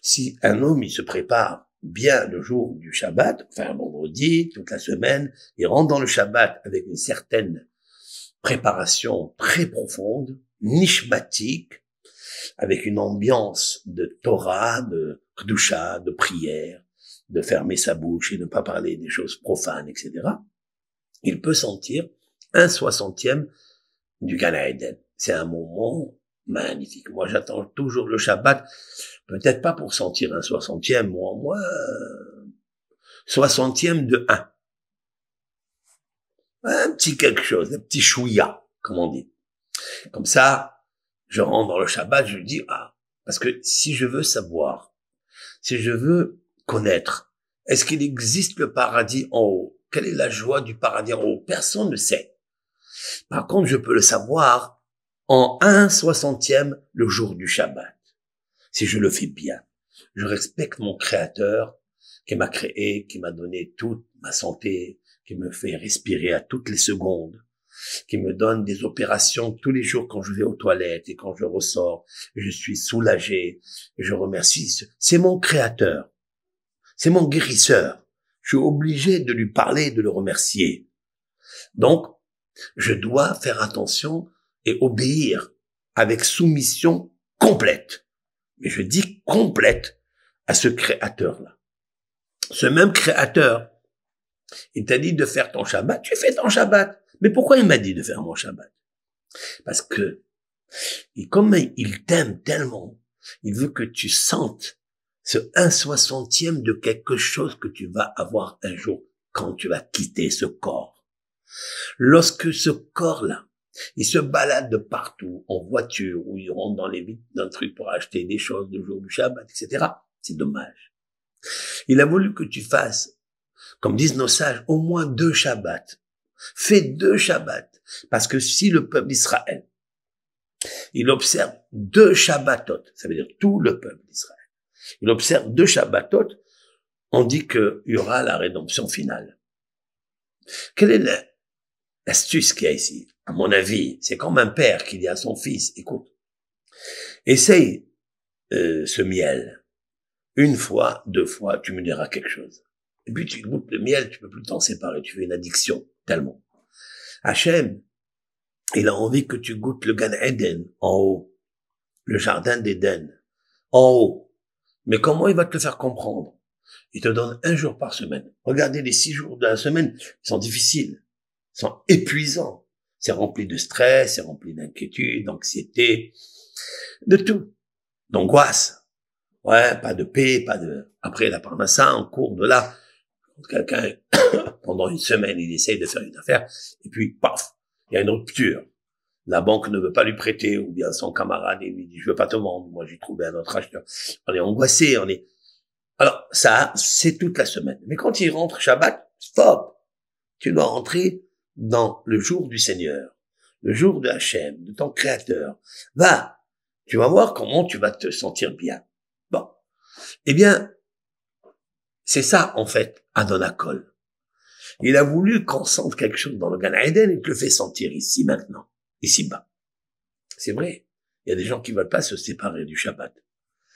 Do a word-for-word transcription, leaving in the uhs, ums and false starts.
Si un homme, il se prépare bien le jour du Shabbat, enfin un vendredi, toute la semaine, il rentre dans le Shabbat avec une certaine préparation très profonde, nishmatique, avec une ambiance de Torah, de Kedusha, de prière, de fermer sa bouche et de ne pas parler des choses profanes, et cetera, il peut sentir un soixantième du Gan Eden. C'est un moment magnifique. Moi, j'attends toujours le Shabbat, peut-être pas pour sentir un soixantième, mais au moins soixantième de un. Un petit quelque chose, un petit chouïa, comme on dit. Comme ça, je rentre dans le Shabbat, je dis, ah, parce que si je veux savoir, si je veux connaître, est-ce qu'il existe le paradis en haut? Quelle est la joie du paradis en haut? Personne ne sait. Par contre, je peux le savoir en un soixantième le jour du Shabbat. Si je le fais bien, je respecte mon Créateur qui m'a créé, qui m'a donné toute ma santé, qui me fait respirer à toutes les secondes, qui me donne des opérations tous les jours quand je vais aux toilettes et quand je ressors, je suis soulagé, et je remercie. C'est mon Créateur, c'est mon guérisseur. Je suis obligé de lui parler, de le remercier. Donc, je dois faire attention et obéir avec soumission complète. Mais je dis complète à ce Créateur-là. Ce même Créateur, il t'a dit de faire ton Shabbat, tu fais ton Shabbat. Mais pourquoi il m'a dit de faire mon Shabbat? Parce que, et comme il t'aime tellement, il veut que tu sentes ce un soixantième de quelque chose que tu vas avoir un jour quand tu vas quitter ce corps. Lorsque ce corps-là, il se balade de partout, en voiture, ou il rentre dans les vitres d'un truc pour acheter des choses le jour du Shabbat, et cetera. C'est dommage. Il a voulu que tu fasses, comme disent nos sages, au moins deux Shabbats. Fais deux Shabbats. Parce que si le peuple d'Israël, il observe deux Shabbatot, ça veut dire tout le peuple d'Israël, il observe deux Shabbatot, on dit qu'il y aura la rédemption finale. Quelle est l'astuce qu'il y a ici? À mon avis, c'est comme un père qui dit à son fils, écoute, essaye euh, ce miel. Une fois, deux fois, tu me diras quelque chose. Et puis tu goûtes le miel, tu peux plus t'en séparer, tu fais une addiction, tellement. Hachem, il a envie que tu goûtes le Gan Eden, en haut. Le jardin d'Éden, en haut. Mais comment il va te le faire comprendre? Il te donne un jour par semaine. Regardez, les six jours de la semaine, ils sont difficiles, ils sont épuisants. C'est rempli de stress, c'est rempli d'inquiétude, d'anxiété, de tout. D'angoisse. Ouais, pas de paix, pas de... Après la parnassa, en cours de là, quelqu'un, pendant une semaine, il essaye de faire une affaire, et puis, paf, il y a une rupture. La banque ne veut pas lui prêter, ou bien son camarade, il lui dit, je veux pas te vendre, moi j'ai trouvé un autre acheteur. On est angoissé, on est... Alors, ça, c'est toute la semaine. Mais quand il rentre Shabbat, stop! Tu dois rentrer dans le jour du Seigneur, le jour de Hachem, de ton Créateur. Va, tu vas voir comment tu vas te sentir bien. Bon. Eh bien, c'est ça, en fait, Adonakol. Il a voulu qu'on sente quelque chose dans le Gan Eden et te le fait sentir ici, maintenant, ici-bas. C'est vrai. Il y a des gens qui veulent pas se séparer du Shabbat.